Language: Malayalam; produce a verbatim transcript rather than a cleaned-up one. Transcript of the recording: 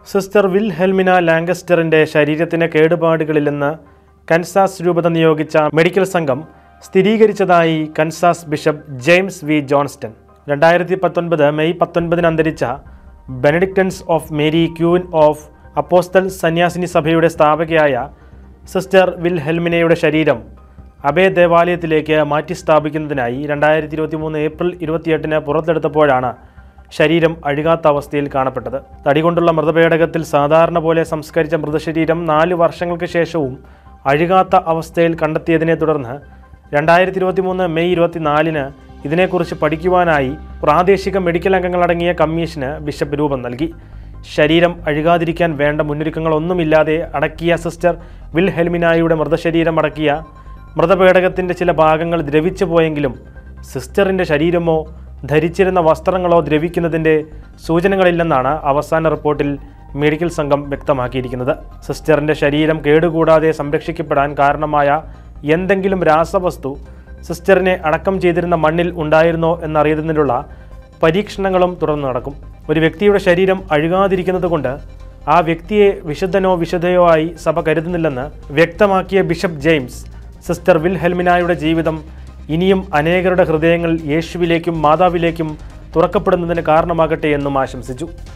സിസ്റ്റർ വിൽഹെൽമിന ലാങ്കസ്റ്ററിന്റെ ശരീരത്തിന് കേടുപാടുകളില്ലെന്ന് കൻസാസ് രൂപത നിയോഗിച്ച മെഡിക്കൽ സംഘം സ്ഥിരീകരിച്ചതായി Kansas bishop James V Johnston. രണ്ടായിരത്തി പത്തൊൻപത് മെയ് പത്തൊൻപതിന് അന്തരിച്ച Benedictines of Mary Queen of Apostle സന്യാസിനി സഭയുടെ സ്ഥാപകയായ സിസ്റ്റർ വിൽഹെൽമിനയുടെ ശരീരം അബേ ദേവാലയത്തിലേക്ക് മാറ്റി സ്ഥാപിക്കുന്നതിനായി രണ്ടായിരത്തി ഇരുപത്തി മൂന്ന് ഏപ്രിൽ ഇരുപത്തിയെട്ടിന് പുറത്തെടുത്തപ്പോഴാണ് ശരീരം അഴുകാത്ത അവസ്ഥയിൽ കാണപ്പെട്ടത്. തടികൊണ്ടുള്ള മൃതപേടകത്തിൽ സാധാരണ പോലെ സംസ്കരിച്ച മൃതശരീരം നാല് വർഷങ്ങൾക്ക് ശേഷവും അഴുകാത്ത അവസ്ഥയിൽ കണ്ടെത്തിയതിനെ തുടർന്ന് രണ്ടായിരത്തി ഇരുപത്തി മൂന്ന് മെയ് ഇരുപത്തിനാലിന് ഇതിനെക്കുറിച്ച് പഠിക്കുവാനായി പ്രാദേശിക മെഡിക്കൽ അംഗങ്ങളടങ്ങിയ കമ്മീഷന് ബിഷപ്പ് രൂപം നൽകി. ശരീരം അഴുകാതിരിക്കാൻ വേണ്ട മുന്നൊരുക്കങ്ങളൊന്നുമില്ലാതെ അടക്കിയ സിസ്റ്റർ വിൽഹെൽമിനായുടെ മൃതശരീരം അടക്കിയ മൃതപേടകത്തിൻ്റെ ചില ഭാഗങ്ങൾ ദ്രവിച്ചു പോയെങ്കിലും സിസ്റ്ററിൻ്റെ ശരീരമോ ധരിച്ചിരുന്ന വസ്ത്രങ്ങളോ ദ്രവിക്കുന്നതിൻ്റെ സൂചനകളില്ലെന്നാണ് അവസാന റിപ്പോർട്ടിൽ മെഡിക്കൽ സംഘം വ്യക്തമാക്കിയിരിക്കുന്നത്. സിസ്റ്ററിൻ്റെ ശരീരം കേടുകൂടാതെ സംരക്ഷിക്കപ്പെടാൻ കാരണമായ എന്തെങ്കിലും രാസവസ്തു സിസ്റ്ററിനെ അടക്കം ചെയ്തിരുന്ന മണ്ണിൽ ഉണ്ടായിരുന്നോ എന്നറിയുന്നതിനുള്ള പരീക്ഷണങ്ങളും തുടർന്ന് നടക്കും. ഒരു വ്യക്തിയുടെ ശരീരം അഴുകാതിരിക്കുന്നത് കൊണ്ട് ആ വ്യക്തിയെ വിശുദ്ധനോ വിശുദ്ധയോ ആയി സഭ കരുതുന്നില്ലെന്ന് വ്യക്തമാക്കിയ ബിഷപ്പ് ജെയിംസ്, സിസ്റ്റർ വിൽഹെൽമിനായുടെ ജീവിതം ഇനിയും അനേകരുടെ ഹൃദയങ്ങൾ യേശുവിലേക്കും മാതാവിലേക്കും തുറക്കപ്പെടുന്നതിന് കാരണമാകട്ടെ എന്നും ആശംസിച്ചു.